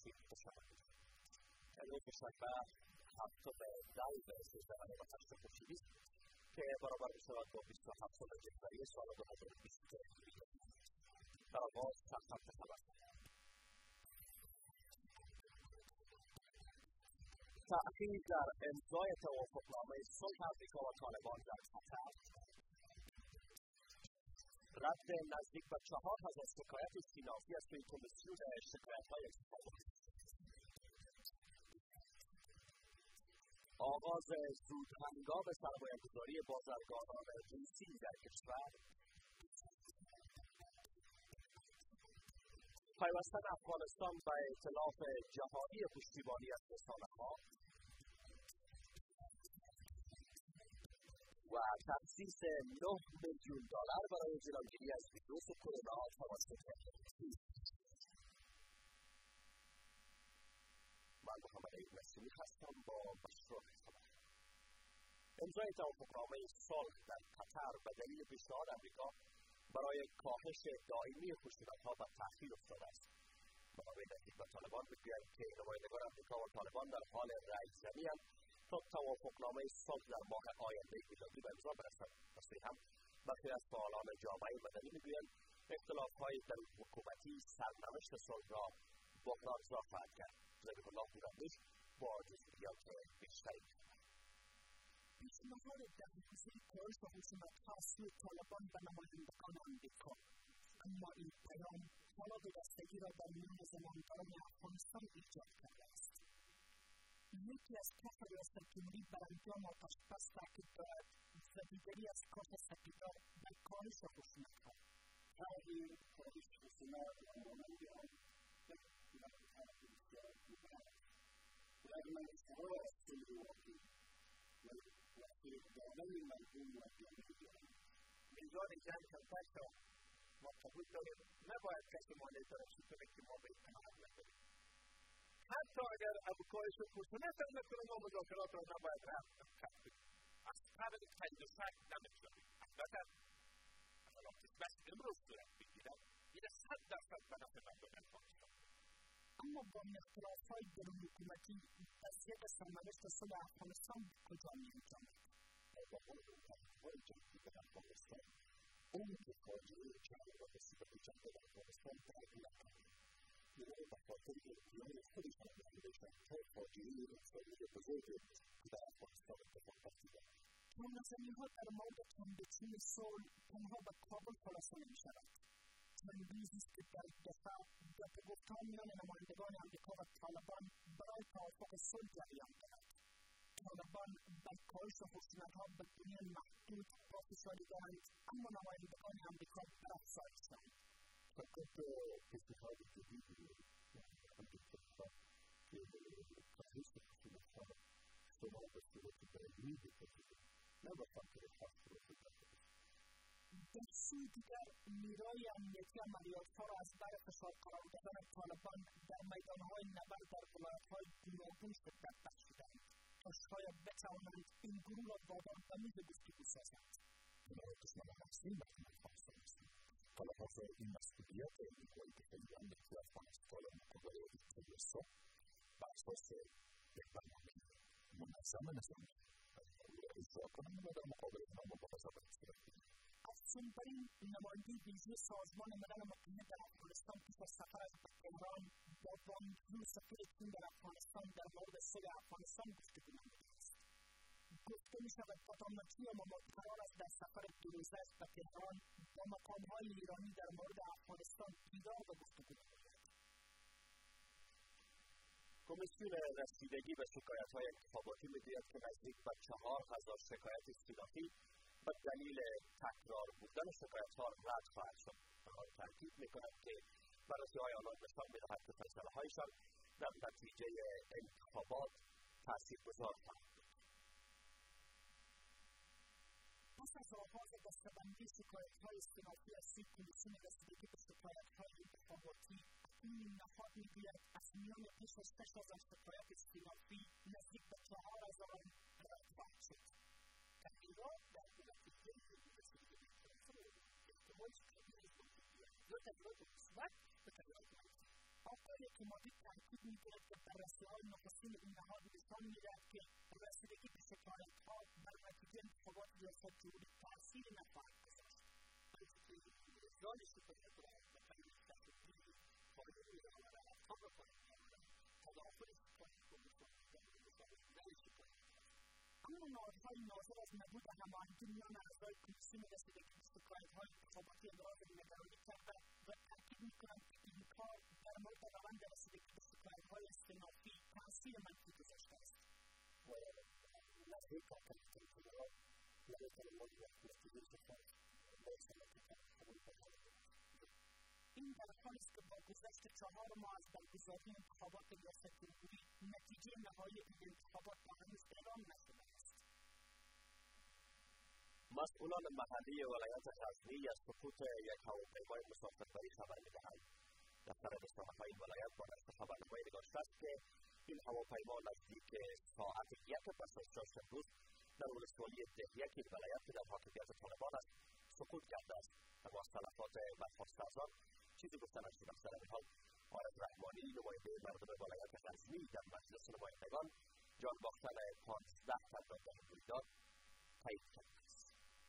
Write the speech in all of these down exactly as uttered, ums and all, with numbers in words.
تحصیل بشود. امروز شنبه هفتم دی به سیزده و هشت خورشیدی است که برابر می‌شود با بیست و هفت جنوری سال دو هزار و بیست و یک. در آغاز سرخط خبر. تأخیر در امضای توافقنامه صلح آمریکا و طالبان در قطر. رد نزدیک به چهار هزار شکایت استینافی از سوی کمیسیون شکایت‌های انتخاباتی. آغاز زودهنگام سرمایه‌گذاری بازرگانان روسی در کشور. پیوستن افغانستان به ائتلاف جهانی پشتیبانی از رسانه‌ها و تخصیص نه میلیون دلار برای جلوگیری از ویروس کرونا توسط من محمد عید مسیمی هستم با مشروع خبر. امضای توافقنامه صلح در قطر به دلیل پیشنهاد آمریکا برای کاهش دائمی خشونت‌ها به تأخیر افتاده است. منابع نزدیک به طالبان می‌گویند که نمایندگان آمریکا و طالبان در حال رایزنی‌اند تا توافقنامه صلح در ماه آینده میلادی به امضا برسد. پس هم برخی از فعالان جامعه مدنی می‌گویند اختلاف‌های در حکومتی سرنوشت صلح را بحران‌زا خواهد کرد. ذبیح الله پیراندیش با جزئیات بیشتری می‌دهد. پیشنهاد دقیق‌ی کاهش خشونت‌ها از سوی طالبان به نمایندگان آمریکا، اما این پیام حالا دلبستگی را در میان زمانداران افغانستان ایجاد کرده است. یکی از کف ریاست‌جمهوری برانجام آتش‌بس تاکید دارد و دیگری از کاخ سپیدار در کاهش خشونت‌ها. این کاهش خشونت مانند آن بسیار می‌برد. باید منشأها از صلح واقعی و فریب‌دادن مردم و جامعه ایران میزان جنگ کمتر شود. ما قبول داریم نباید کسی مانع ترشح کنه که ما به اطلاعات نداریم. حتی اگر کاهش خشونت هم نکنه ما مذاکرات را نباید رفت کنیم. از قبل خرید و فروش نمی‌شویم. البته اختلافات بس امروز صورت بگیرد این صد درصد به نفع مردم افغانستان. اما با این اختلاف‌های درون حکومتی وضعیت سرنوشت صلح افغانستان کجا می‌انجامد؟ با های جنگی در افغانستان اون که فاجعه چند و رسیدن جنگ در افغانستان درک نکرده. برای به خاطر ادعای خودشان نمی‌داشتند تا فاجعه انسانی بزرگ که در افغانستان اتفاق افتاده. نظامی‌ها در مورد کمبودچی صلح تنها به کابل خلاصه نمی‌شود. چند روزی است که در دفاع گفت‌وگوها میان نمایندگان آمریکا و طالبان برای توافق صلح جریان دارد. طالبان بر کاهش خشونت‌ها به گونه محدود پافشاری دارند، اما نمایندگان آمریکا بر افزایش‌اند. فقط اتحاد جدیدی آمریکا که کاهش خشونت‌ها شما به صورت دائمی بکنید، نه به خاطر تحصیلات داخلی. در سوی دیگر نیروهای امنیتی عملیات‌ها را از بر فشار قرار دادن طالبان در میدان‌های نبرد در ولایت‌های گوناگون شدت بخشیدند تا شاید بتوانند این گروه را وادار به میز گفتگو سازند. برای دشمن اصلی مردم افغانستان هستند. حالا حاضر این مسئولیت نیروهای دفاعی امنیتی افغانستان را مقابل اتحادیه صلح بر اساس یک برنامه منظم نظامی اجرا کنند و در مقابل آنها مبارزه صورت بگیرند. افزون بر این نماینده ویژه سازمان ملل متحد در افغانستان پیش از سفرش به تهران با بانجوی سفیر چین در افغانستان در مورد صلح افغانستان گفتگو نموده است. گفته می‌شود بادامجوی مماد قرار است در سفر دو روزه‌اش به تهران با مقام‌های ایرانی در مورد افغانستان دیدار و گفتگو نماید. کمیسیون رسیدگی به شکایت‌های انتخاباتی می‌گوید که نزدیک به چهار هزار شکایت استینافی به دلیل تکرار بودن شکایت‌ها رد خواهد شد. آنها تاکید می‌کنند که بررسی‌های آنان نشان می‌دهد که فیصله‌هایشان در نتیجه انتخابات تاثیرگذار خواهد بود. پس از آغاز دسته‌بندی شکایت‌های استینافی از سوی کمیسیون رسیدگی به شکایت‌های انتخاباتی، این نهاد می‌گوید از میان بیش از شش هزار شکایت استینافی نزدیک به چهار هزار رد خواهد شد. تغییرات در نتیجه رسیدگی به شکایت‌ها احتمال کبیری وجود دارد. یا تغییرات مثبت و تغییرات منفی. آقای اعتمادی تاکید می‌کند که بررسی‌های نخستین این نهاد نشان می‌دهد که رسیدگی به شکایت‌ها بر نتیجه انتخابات ریاست جمهوری تأثیری نخواهد گذاشت. افزایش شکایت را به طریق تشکیل پایه می‌آورد تا به پایان می‌آورد تضافر شکایت و مشابه‌تر شکایت. اما نهادهای ناظر از نبود هماهنگی میان اعضای کمیسیون رسیدگی به شکایت‌های انتخاباتی ابراز نگرانی کرده و تاکید می‌کنند که این کار در مورد روند رسیدگی به شکایت‌های استینافی تأثیر منفی گذاشته است. و نزدیک کمیسیون فدرال نمی‌تونه موجب نتیجه شکایت برساند که قبول بکنه. این در حالی است که با گذشت چهار ماه از برگزاری انتخابات ریاست جمهوری نتیجه نهایی این انتخابات هنوز اعلام نشده است. مسئولان محلی ولایت غزنی از سقوط یک هواپیمای مسافربری خبر می‌دهند. دفتر رسانه‌های این ولایت با نشر خبرنامه‌ای نگاشته است که این هواپیما نزدیک ساعت یک پس از شش امروز در ولسوالی دهیک این ولایت که در حاکمیت طالبان است سقوط کرده است. اما از تلفات برخواسته از آن چیزی گفته نشده است. در این حال آرز رحمانی نماینده مردم ولایت غزنی در مجلس نمایندگان جان باختن پانزده تن را در این رویداد تایید کرده است.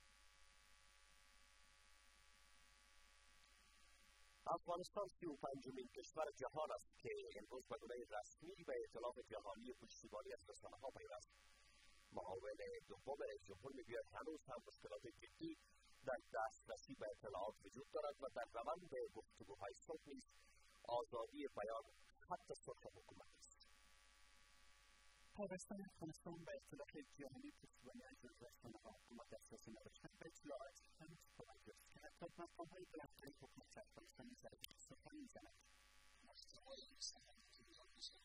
افغانستان سی و پنجمین کشور جهان است که امروز به گونه رسمی به ائتلاف جهانی پشتیبانی از رسانه‌ها پیوست. معاون دوم رئیس جمهور میگوید هنوز هم مشکلات جدی در دسترسی به اطلاعات وجود دارد و در روند گفتگوهای صلح نیز آزادی بیان خط سلح حکومت است. پیوستن افغانستان به ائتلاف جهانی پشتیبانی از رسانه‌ها حکومت اساسی نداشتن به اطلاعات هنوز کمک است که حتی مقام‌های بلندتر حکومت افغانستان نظر به سخن می‌زند. محتوای رسانه‌ها که می‌آموزند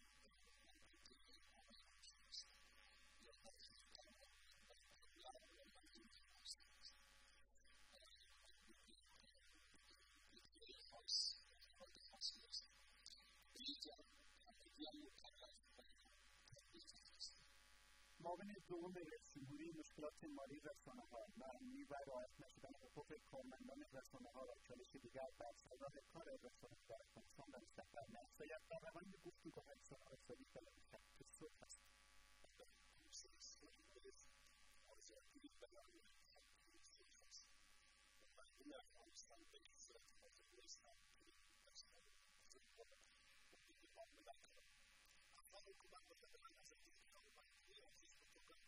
معاون دوم رئیس جمهوری مشکلات مالی رسانه‌ها معنی و رعایت نشدن حقوق کارمندان رسانه‌ها را چالش دیگر بر سازمان کار رسانه‌ها در افغانستان به مستقبل می‌افزاید در روند گفتگوهای آزادی طلب خط سلح است. آزادی بیان خط سلح است. مردم افغانستان به این صورت حاضر نیستند که تصمیم خود را بگیرند. افغان حکومت متوجه آزادی کارمندان عزیز بکنند.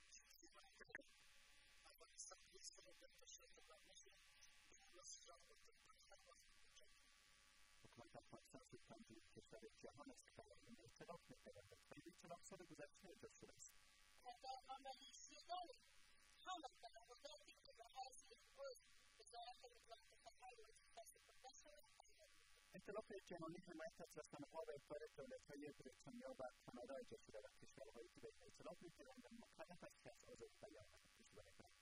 افغانستان نیست که در تشکیل برنامه نسخه و تطبیق حکومت افغانستان سی و پنجمین کشور جهان است که در این ائتلاف می‌پیوندد و این ائتلاف سال گذشته ایجاد شده است. در عملی شدن همه تناقضاتی که به حیث امروز وزارت اطلاعات و تحریر تصدیق شده ائتلاف جهانی حمایت از رسانه‌ها و ابطال دولت‌های بریتانیا و کانادا ایجاد شده و کشورهایی که به این ائتلاف می‌پیوندند مکلف است که از آزادی بیان و پشتیبانی کنند.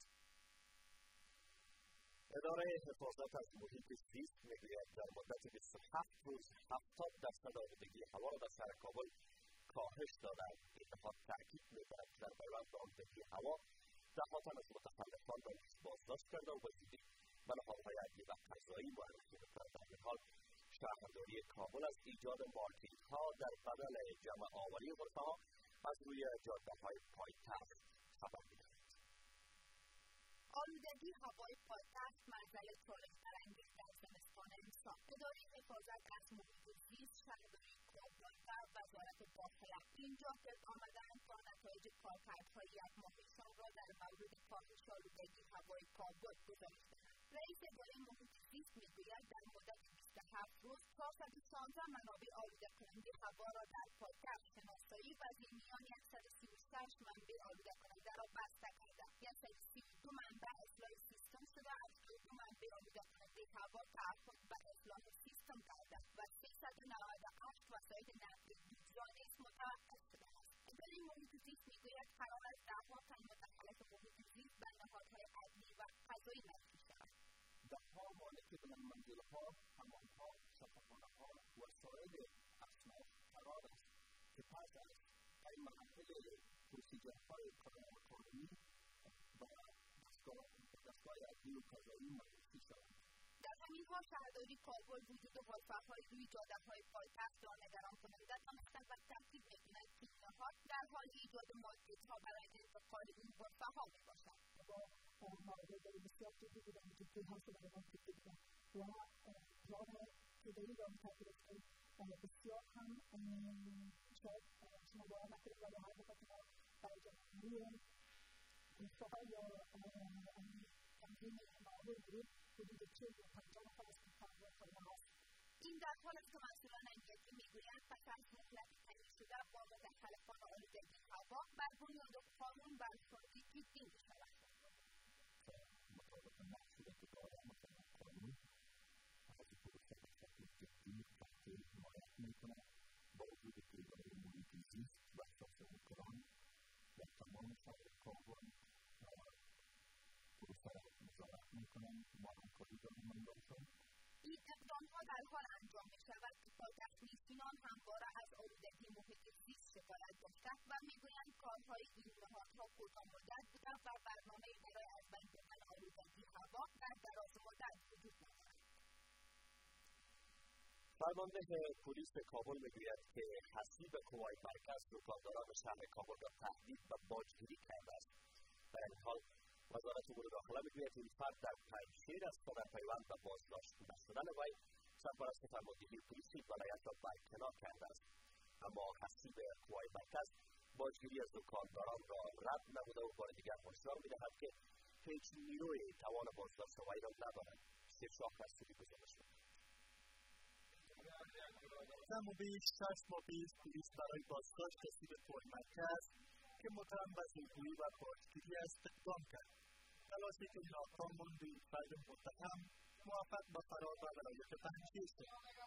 اداره حفاظت از محیط زیست میگوید در مدت بیست و هفت روز هفتاد درصد آلودگی هوا را در شهر کابل کاهش دادند. این نهاد تاکید می‌کند که در پیوند به آلودگی هوا ده‌ها تن از متخلفان را نیز بازداشت کرده و به زودی به نهادهای عدلی و قضایی معرفی می‌کند. در این حال شهرداری کابل از ایجاد مارکینگ‌ها در بدل جمع آوری غرفه‌ها از روی جاده‌های پایتخت خبر می‌دهد. آلودگی هوای پایتخت معضل چالش برانگیز در زمستان امسال. اداره حفاظت از محیط زیست شهرداری کابل و وزارت داخله اینجا گرد آمده‌اند تا نتایج کارکردهای یک ماهشان را در مورد کاهش آلودگی هوای کابل گزارش دهند. رئیس اداره محیط زیست میگوید در مدت بیست و هفت روز چهارصد و شانزده منابع آلوده کننده هوا را در پایتخت شناسایی و از این میان صد و سی و شش منبع آلوده کننده را بسته کرده. صد و سی و دو منبع اصلاح سیستم شده، هفتاد و دو منبع آلوده کننده هوا تعهد به اصلاح سیستم کرده و سیصد و نود و هشت وسایل نقلیه دیگر نیز متوقف شده است. اداره محیط زیست میگوید قرار است ده‌ها تن متخلف محیط زیست به نهادهای عدلی و قضایی معرفی شود. ده‌ها مالک بلندمنزل‌ها، حمام‌ها، شفاخانه‌ها و سایر اصناف قرار است که پس از طی مرحله پروسیجرهای قانونی و دستگاه عدلی و قضایی معرفی شوند. در همین حال شهرداری کابل وجود غرفه‌های روی جاده‌های پایتخت را نگران کننده دانستند و تاکید می‌کنند که این نهاد در حال ایجاد مارکت‌ها برای انتقال این غرفه‌ها می‌باشد. مواردهای بسیار جدی بودن که جدی‌ها شده بودن که بودن و پلان اداری را متعلق بسیار هم شاید شما باید نکنید ولی هر دفعه که ما برای جمعی مصطفی یا تنظیم معامل بودیم حدود چهل و پنجاه نفر از کارگر کرده هست. این در حال است که مسئولان امنیتی میگویند پس از مهلت تعیین شده با متخلفان آلودگی هوا بر بنیاد قانون برخوردی جدی می‌شود. مطابق محصولات دارم و قانون از پروسه شکل جدی تحقیل حمایت می‌کند با وجود اداره محیط زیست و اساس اوکراین و تمام شهر کابل پروسه را نظارت می‌کنند و همکاری داریم انجام. این اقدام‌ها در حال انجام می‌شود که پایتخت نشینان همواره از آلودگی محیط زیست شکایت داشتند و می‌گویند کارهای این نهادها کوتاه‌مدت بوده و برنامه‌ای برای از بین بردن آلودگی هوا در دراز مدت وجود ندارد. فرمانده پلیس کابل میگوید که حسیب قوای مرکز دکانداران شهر کابل را تهدید و باجگیری کرده است. در این حال وزارت امور داخله میگوید این فرد در پنجشیر است و در پیوند به بازداشت نشدن وی سرپرست فرماندهی پلیس ولایت را برکنار کرده است. اما حسیب قوای مرکز باجگیری از دکانداران را رد نموده و بار دیگر هشدار میدهد که هیچ نیروی توان بازداشت وی را ندارد. شاه رسولی گزارش می‌دهد. اما بیش شش ماه پیش پلیس برای بازداشت حسیب قوای مرکز که متهم به زورگویی و باجگیری است اقدام کرد. تلاشی که ناکام ماند و این فرد متهم موفق به فرار به ولایت پنجشیر شد.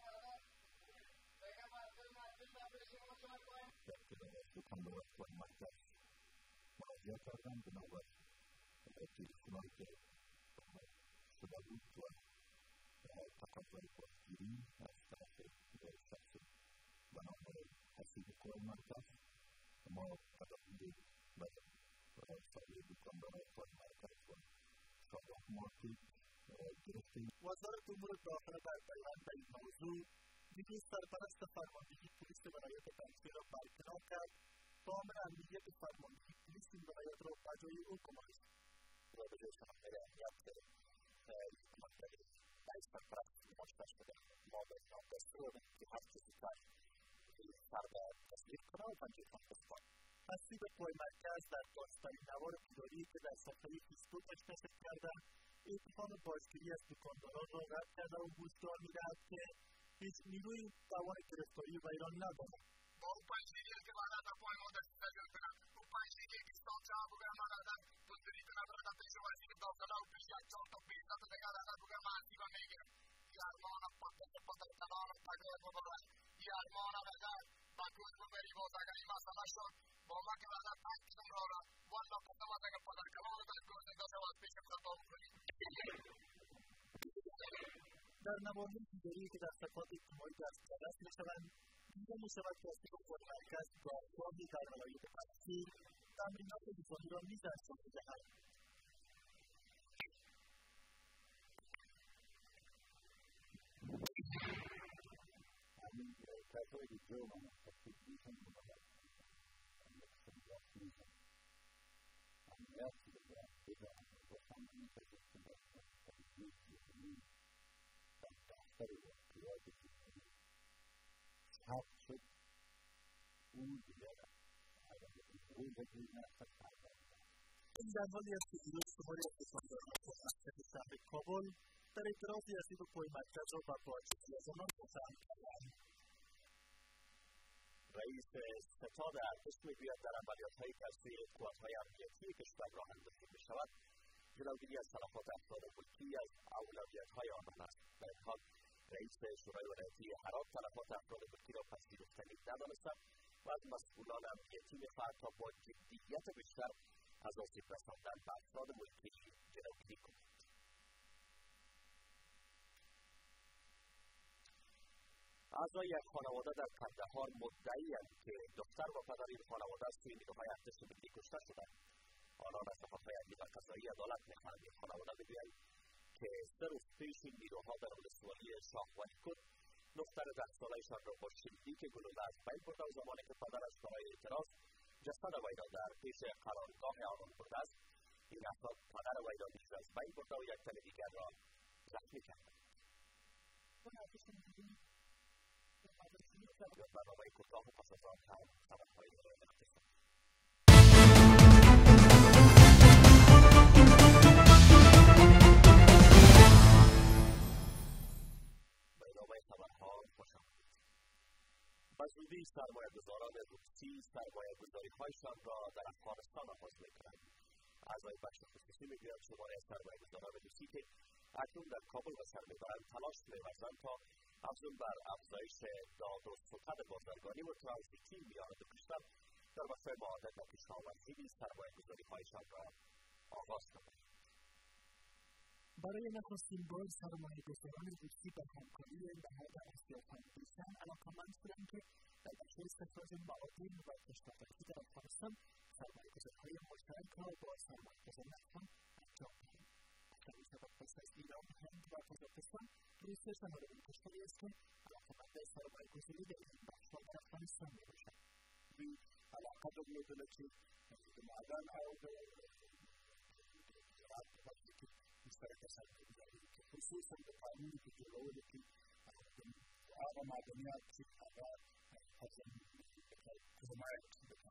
در ابتدا از دکانداران قوای مرکز مراجعه کردند بنابر تلفن‌هایی که شده بود و تقاضای باجگیری از طرف شخص به نام حسیب قوای مرکز ما تقاضای و سایر دکانداران قوای مرکز و شاداب مارکت گرفتیم. وزارت امور داخله در پیوند به این موضوع دیروز سرپرست فرماندهی پلیس ولایت پنجشیر را برکنار کرد تا امر امنیت فرماندهی پلیس این ولایت را به جای او گمارش و به جای شناخته امنیت مطلبی رئیس سرپرست مژده شده ما به نام دستور که هر چیزی که فرد تصدیق کنه و پنجه کنه بسپار. حسیب قوای مرکز در داستانی نوار اداری که در صفحه فیسبوکش نشر کرده اتهام باجگیری از دکانداران را رد کرده و هشدار می‌دهد که هیچ نیروی توان گرفتاری وی را ندارد. با اون پنجگیری که بعد از پای ما دست تجربه کنم اون پنجگیری که استان جواب بگم من ازم توضیحی کنم ازم پیش وزیر داخله و پیش یک چهار تا بیشتر تا دیگر ازم بگم من حسیبم میگیرم یارمانم پتر پتر کنانم تگرد ببرم یارمانم اگر با کوز ببری باز اگر این مسئله شد با ما که ازم تکیدم را را والا قسم از اگر پتر کنان رو در کوز نگاه شود پیش خطا بکنیم. در نواحی اداری که در صفحات اجتماعی دسترس می‌شوند دیده می‌شود که حسیب قوای مرکز گاهگاهی در ولایت پنجشیر تمرینات دفاعی را نیز انجام می‌دهد. همین کارهای جرم تفکیک میشن می‌باید امنیت میشن امنیت بگم بگم باشم می‌تونید که باید تفکیک می‌کنید در دفتر و قیاد جمهوری ثبت شد اون دیگر روی بگید نفت پرداخت. این در حالی است که دیروز شماری از دکانداران مرکز شهر کابل در اعتراض حسیب قوای مرکز را به باجگیری از آنان متهم کردند. رئیس ستاد ارتش میگوید در عملیات‌هایی که از سوی قوت‌های امنیتی کشور راه اندازی می‌شود جلوگیری از تلفات افراد ملکی از اولویت‌های آنان است. در این حال رئیس شورای ولایتی هرات تلفات افراد ملکی را پذیرفتنی ندانسته و از مسئولان امنیتی می‌خواهد تا با جدیت بیشتر از آسیب رساندن به افراد ملکی جلوگیری کنند. اعضای یک خانواده در کندهار مدعی‌اند که دختر و پدر این خانواده از سوی نیروهای ارتش ملی کشته شدند. آنان از سپاههای امنیت قضایی عدالت می‌خواهند. این خانواده می‌گویند که سه روز پیش این نیروها در ولسوالی شاه ولی کد دختر ده ساله‌شان را با شلیک گلوله از بین برده و زمانی که پدرش برای اعتراض جسد وی را در پیش قرارگاه آنان برده است، این افراد پدر وی را نیز از بین برده و یک تن دیگر را زخمی کردند. یا برنامه کوتاه و پس از آن هم خبرهای اقتصادی. خبرها خوش آمدید. به زودی سرمایه‌گذاران روسی سرمایه‌گذاری‌هایشان را در افغانستان آغاز می‌کنند. اعضای بخش خصوصی می‌گویند شماره سرمایه‌گذاران روسی که اکنون در کابل به سر می‌برند تلاش می‌ورزند تا افزون بر افزایش داد و ستد بازرگانی و ترانزیتی میان دو کشور در مقطع معادل در کشاورزی نیز سرمایه‌گذاری‌هایشان را آغاز کنند. برای نخستین بار سرمایه‌گذاران روسی به همکاری نهاد آسیا فاندیشن علاقه‌مند شدند که در بخش استخراج معادن و کشاورزی در افغانستان سرمایه‌گذاری‌های مشترک را با سرمایه‌گذاران افغان انجام دهند. گفته می‌شود پس از ایران، هند و تاجیکستان، روسیه شماره‌ای کشوری است که علاقه‌مند سرمایه‌گذاری در این بخش‌ها در افغانستان می‌باشد. وی علاقه درلودله چې د معدن او د زراعت په برخه کې مشترکه سرمایه‌ګذاري وکړي، خصوصا د کانونو په جوړولو کې هغه معدنیات چې هغه حمایت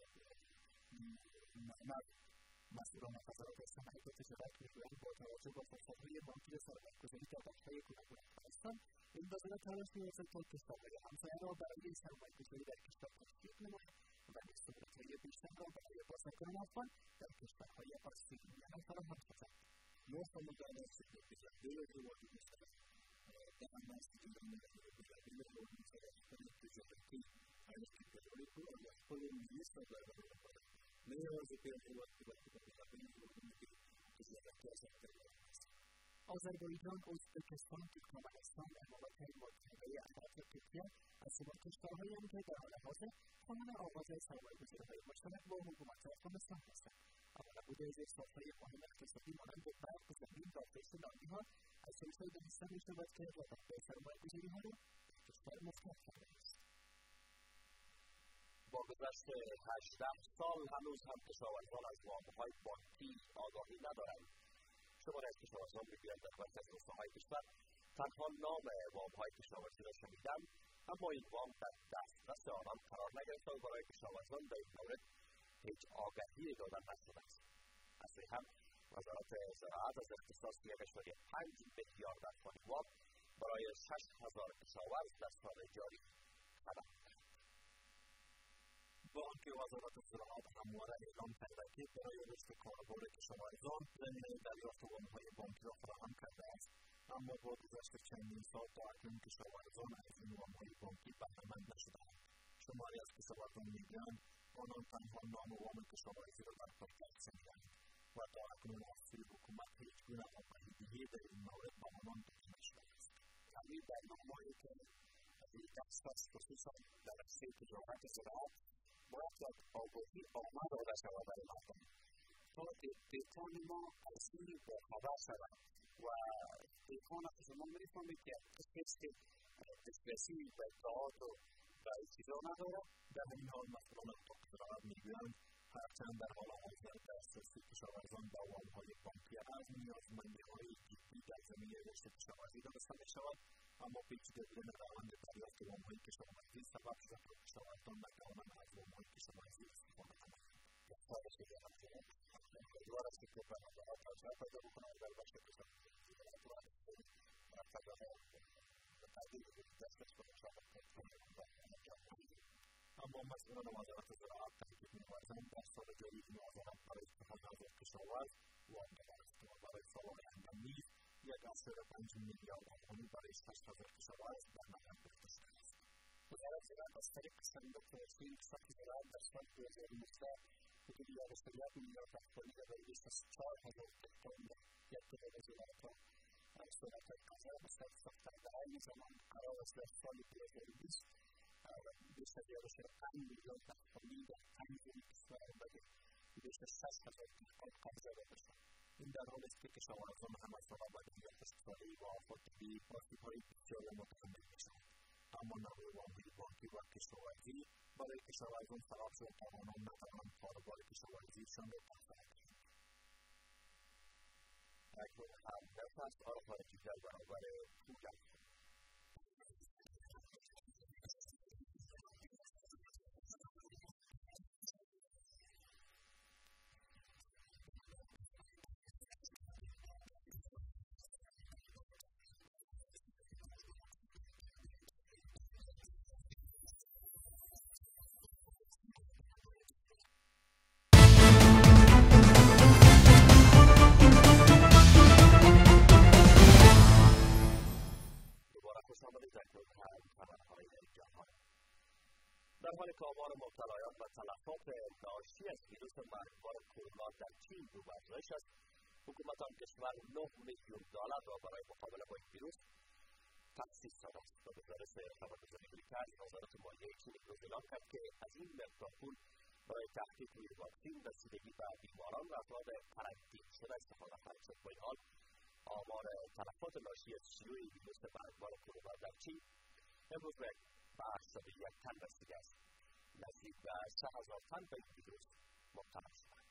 معلومات مسئولان وزارت صنعت و تجارت کشور با توجه به فرصت‌های بانکی سرمایه‌گذاری در بخش‌های گوناگون افغانستان، این وزارت تلاش می‌ورزد تا کشورهای همسایه را برای سرمایه‌گذاری در کشور تشویق نماید و نیز سهولت‌های بیشتر را برای بازرگانان افغان در کشورهای فارسی میانه فراهم سازد. معتمدانه است که به‌دلیل هیوادی سره د افغانستان بېلابېلو هېوادونو سره خپلې تجارتي اړیکې پیاوړې کړو او د خپلو ملي سوداګرو لپاره نه یوازې په یو هېواد کې بلکې په بېلابېلو هېوادونو کې تجارتي اسانتیاوې رامنځته کړي. آذربایجان، ازبکستان، ترکمنستان، امارات متحده عرب و ترکیه از شمار کشورهایند که در حال حاضر خواهان آغاز سرمایه‌گذاری‌های مشترک با حکومت افغانستان هستند. اما نبود زیرساخت‌های مهم اقتصادی مانند برق، زمین و گشت ناوی‌ها از سلسله دانسته می‌شود که رقابت سرمایه‌گذاری‌ها را در کشور مختلف کرده است. با گذشت هجده سال هنوز هم کشاورزان از وام‌های بانکی آگاهی ندارند. شماری از کشاورزان می‌گویند در مرکز روستاهای کشور تنها نام وام‌های کشاورزی را شنیدند، اما این وام در دسترس آنان قرار نگرفته و برای کشاورزان در این مورد هیچ آگهی دادن نشده است. از سوی هم وزارت زراعت از اختصاص یک اشاریه پنج میلیارد افغانی وام برای شش هزار کشاورز در سال جاری خبر داد. بانک وزارت زراعت همواره اعلام کرده که برای رشد کاربار کشاورزان زمینه دریافت وام‌های بانکی را فراهم کرده است، اما با گذشت چندین سال تا اکنون کشاورزان از این وام‌های بانکی بهره‌مند نشده‌اند. شماری از کشاورزان می‌گویند آنان تنها نام وام کشاورزی را در پایتخت شنیده‌اند و تا اکنون از سوی حکومت هیچگونه آگاهی‌دهی در این مورد به آنان داده نشده است. یعنی برنامه‌هایی که دسترس خصوصا در عرصه تجارت زراعت باید یک آگاهی عامه داده شود برای مردم تا دهقان ما از این باخبر شود و دهقان از شما می‌فهمید که کسی که دسترسی به اطلاعات و به چیزا نداره. در این حال مسئولان زراعت می‌گویند هرچند در حال حاضر دسترسی کشاورزان به وام‌های بانکی از نیازمندی‌های جدی در زمینه رشد کشاورزی دانسته می‌شود، اما پیچیده بودن روند دریافت وام‌های کشاورزی سبب شده تا کشاورزان نتوانند از وام‌های کشاورزی استفاده کنند. خارج دیگران شدن امیدوار است که برنامه‌ها توسعه پیدا بکنند در بخش کشاورزی و فضاها به تدریج دسترس به کشاورزان انجام دهند. اما مسئولان وزارت زراعت تاکید می‌ورزند در سال جاری این وزارت برای استفاده از کشاورز وام داده است و برای سال آینده نیز یک اشاره پنج میلیارد افغانی برای شش هزار کشاورز در نظر گرفته شده است. وزارت زراعت از طریق صندوق توسعه اقتصاد زراعت در سال دو هزار و نوزده حدود یک اشاره یک میلیارد افغانی را برای بیست و چهار هزار دهقان در یک تعداد زراعت‌ها صورت قضا به سر ساختن. در این زمان قرار است در سال دو هزار و بیست بیست از یک اشاره پنج میلیارد افغانی در پنج کشور بده بیش از شش هزار دهقان قبضه داده شد. این در حالی است که کشاورزان هم از برآورده یا کشتزاری و آفتگی آسیب‌های بسیار متحمل می‌شوند. اما نویدهای بانکی و کشاورزی برای کشاورزان خراب شد تا آنان نتوانند کاروبار کشاورزیشان را تقویت کنند. اکنون هم نفس آنها که در برابر پول است. در حالی که آمار مبتلایان و تلفات ناشی از ویروس مرگبار کرونا در چین رو بر افزایش است، حکومت آن کشور نه میلیون دلار را برای مقابله با این ویروس تخصیص داده است. به گزارش خبرگزاری رویترز، وزارت مالیه چین امروز اعلام کرد که از این مقدار پول برای تحقیق روی واکسین، رسیدگی به بیماران و افراد قرنطینه شده استفاده خواهد شد. با این حال آمار تلفات ناشی از شیوع ویروس مرگبار کرونا در چین امروز به هشتاد و یک تن رسیده است. نزدیک به سه هزار تن به این ویروس مبتلا شدند.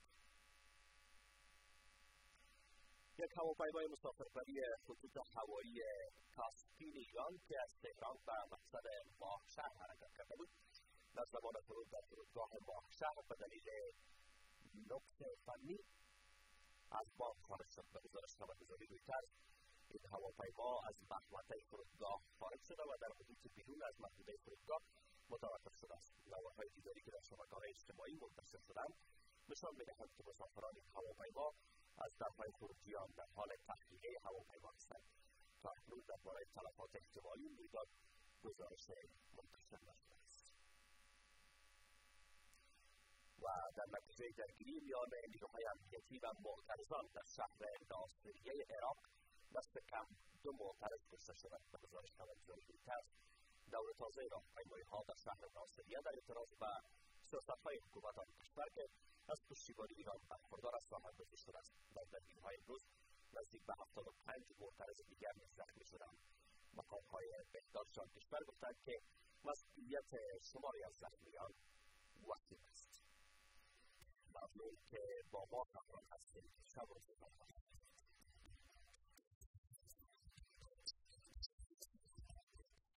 یک هواپیمای مسافربری خطوط هوایی کاسپین ایران که از تهران به مقصد ماهشهر حرکت کرده بود، در زمان فرود در فرودگاه ماهشهر به دلیل نقص فنی از بام خارج شد. به گزارش خبرگزاری رویترز، این هواپیما از محوطه فرودگاه خارج شده و در حدود بیرون از محدوده فرودگاه متوقف شده است. نامه‌های دیداری که در شبکه‌های اجتماعی منتشر شدند نشان می‌دهد که مسافران این هواپیما از درهای خروجیان در حال تخلیه هواپیما هستند. تا اکنون درباره تلفات احتمالی این رویداد گزارش منتشر نشده است. و در نتیجه درگیری میان نیروهای امنیتی و معترضان در شهر ناصریه عراق دست کم دو معترض کشته شدند. به گزارش خبرگزاری رویترز، دور تازه راهپیمایی‌ها در شهر ناصریه در اعتراض به سیاست‌های حکومت آن کشور که از پشتیبانی ایران برخوردار است راه اندازی شده است. در درگیری‌های امروز نزدیک به هفتاد و پنج معترض دیگر نیز زخمی شدند. مقام‌های بهداشت آن کشور گفتند که مسئولیت شماری از زخمیان وحید است. ممنون که با ما همراه هستید. شب روز بخیر.